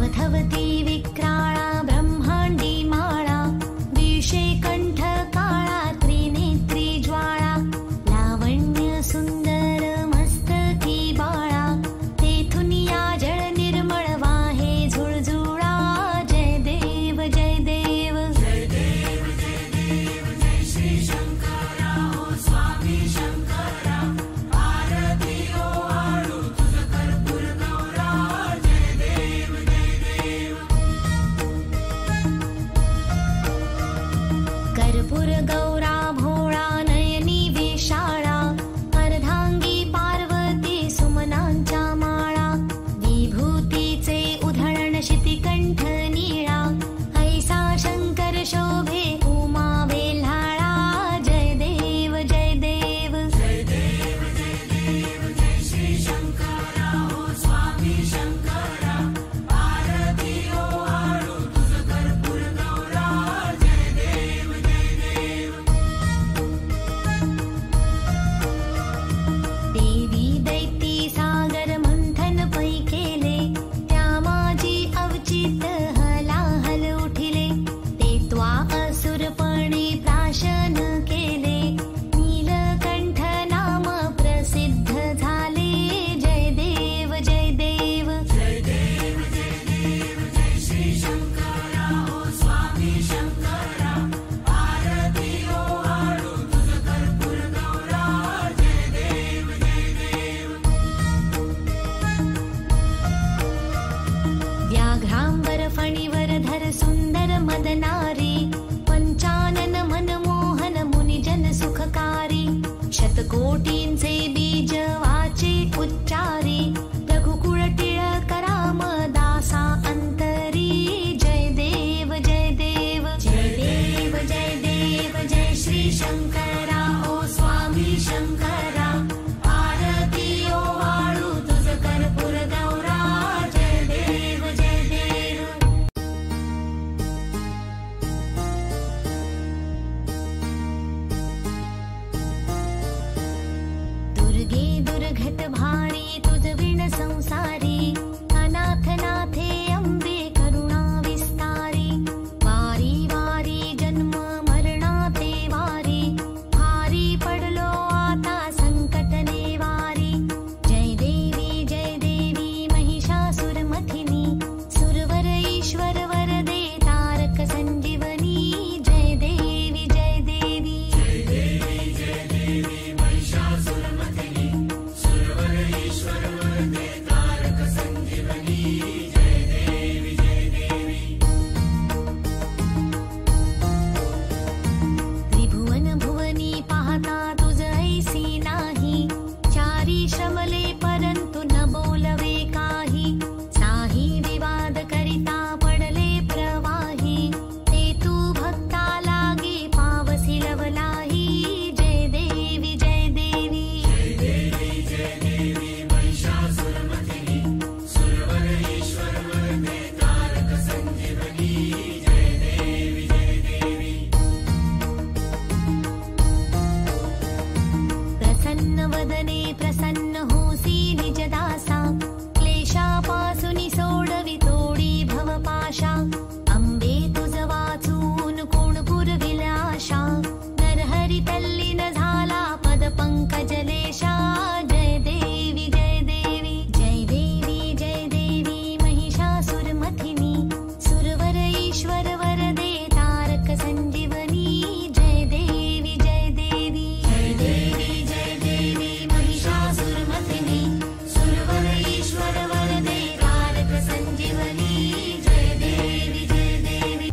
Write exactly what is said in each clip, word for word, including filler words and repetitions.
अवधवती विक्राळा ब्रह्मांडी माळा विषे कंठ काळा त्रिनेत्री ज्वाळा लावण्य सुंदर मस्तकी बाळा तेथून या जळ निर्मळ वाहे झुळझुळा जय देव जय देव जय देव जय देव जय श्री शंकरा ओ स्वामी शंकरा आरती ओ आळू तुझ कर्पूर गौरा जय देव जय देव कर्पूर गौरा भोळा नयनी विशाळा अर्धांगी पार्वती सुमनांच्या माळा विभूतीचे उधळण शितिकंठ नीळा ऐसा शंकर शोभे उमा वेल्हाळा जय देव जय देव जय देव जय देव जय श्री शंकरा ओ स्वामी शंकरा आरती ओ आळू तुझ कर्पूर गौरा जय देव जय देव देवी दैती सागर मंथन पै केले त्या माझी अवचित हलाहल उठिले ते त्वा असुरपणे प्राशन केले नीलकंठ नाम प्रसिद्ध झाले जय देव जय देव जय देव जय देव जय श्री शंकरा ओ स्वामी शंकरा आरती ओ आळू तुझ कर्पूर गौरा जय देव जय देव व्याघ्रांबर फणीवर धर सुंदर मदनारी पंचानन मनमोहन मुनिजन सुखकारी शतकोटींचे बीज वाचे उच्चारी रघुकुळ टिळक राम दासा अंतरी जय देव जय देव जय देव जय देव जय श्री शंकरा ओ स्वामी शंकरा आरती ओ आळू तुझ कर्पूर गौरा जय देव जय देव दुर्गे दुर्घट भारी तुझ विण संसारी अनाथ नाथे अंबे करुणा विस्तारी वारी वारी जन्म मरणाते वारी भारी पडलो आता संकट नेवारी जय देवी जय देवी महिषासुर मथिनी सुरवर ईश्वर वरदे तारक संजीवनी जय देवी जय देवी जय देवी जय देवी महिषासुर मथिनी सुरवर ईश्वर वरदे तारक संजीवनी जय देवी जय देवी त्रिभुवन भुवनी पाहता तुझ ऐसी नाही चारी श्रमले परंतु न बोलवे काही साही विवाद करिता पडले प्रवाही ते तू भक्ता लागे पावसी लवलाही जय देवी जय देवी जय देवी जय देवी महिषासुर मथिनी सुरवर ईश्वर वरदे तारक संजीवनी जय देवी जय देवी प्रसन्न वदने प्रसन्न होसी निजदासा क्लेशापासून सोडवी तोडी भवपाशा अंबे तुझ वाचून कोण पुरविल आशा नरहरी तल्लीन झाला पद पंकजलेशा जय देवी जय देवी जय देवी जय देवी महिषासुर मथिनी सुरवर ईश्वर वरदे तारक संजीवनी जय देवी जय देवी जय देवी जय देवी महिषासुर मथिनी सुरवर ईश्वर वरदे तारक संजीवनी जय देवी जय देवी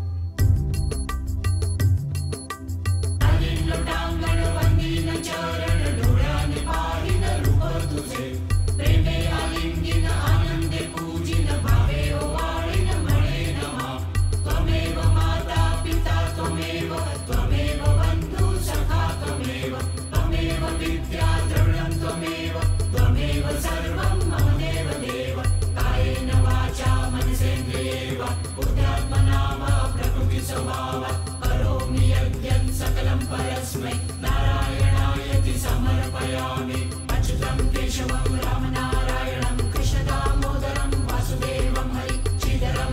लोटांगण वंदीन चरण डोळ्यांनी पाहिन रूप तुझे प्रेमे आलिंगिन आनंदे पूजिन भावे ओवाळीन म्हणे नमा त्वमेव माता पिता त्वमेव त्वमेव बंधु सखा त्वमेव त्वमेव विद्या द्रविणं त्वमेव त्वमेव सर्वं मम देव देव कायेन वाचा मनसेन्द्रियेव बुद्ध्यात्मना वा प्रकृति स्वभाव करोमि यज्ञं सकलं परस्मै नारायणायति समर्पयामि अच्युतं केशवं रामनारायणं कृष्ण दामोदरं वासुदेवं हरि श्रीधरं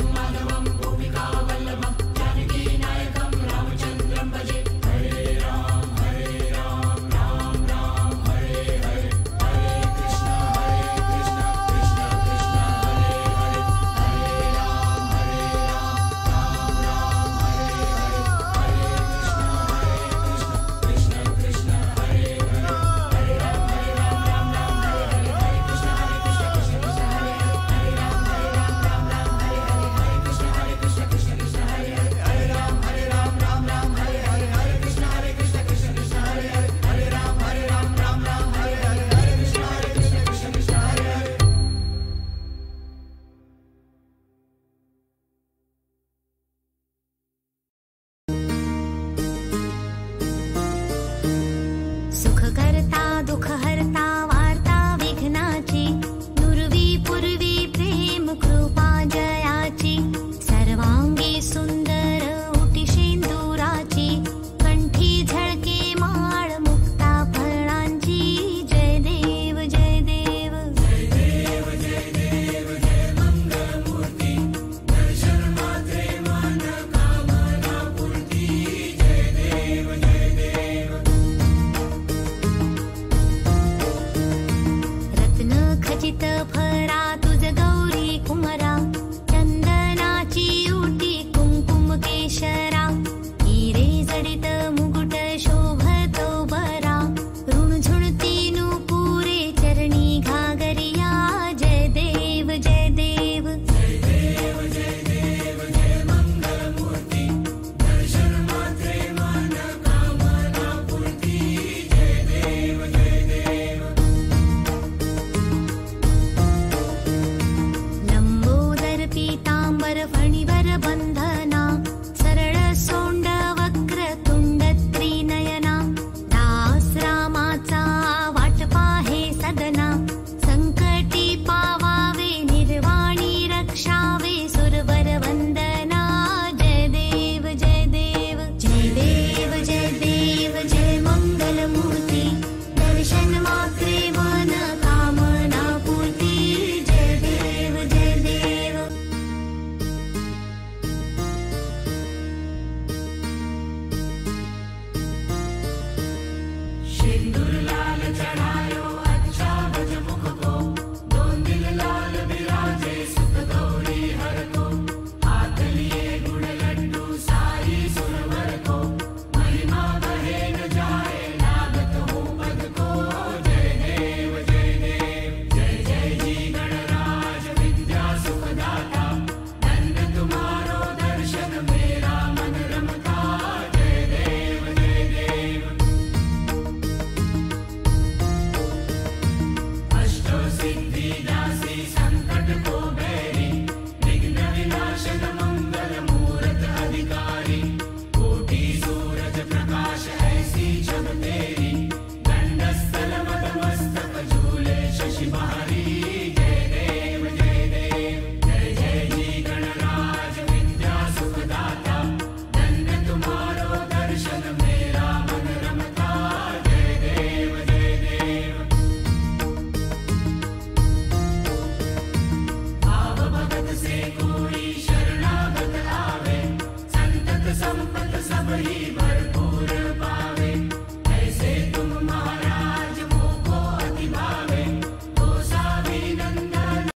दुःख हरता वार्ता विघ्नाची, नुरवी पूर्वी प्रेम कृपा जयाची, सर्वांगी सुंदर उटी शेंदुराची, कंठी झळके माळ मुक्ता फळांची, जय देव जय देव जय देव जय देव जय मंगलमूर्ती, दर्शन मात्रे मन कामना पूर्ती, जय देव जय देव। रत्न खचित फरा तुझ गौरी कुमरा, चंदनाची उटी कुंकुम केशरा, हिरे जडित मुकुट शोभतो बरा, ऋणझुणती नुपुरे चरणी घागरिया, जय देव जय देव जय देव जय देव जय मंगलमूर्ती, दर्शन मात्रे मन कामना पूर्ती, जय देव जय देव। लंबोदर पीतांबर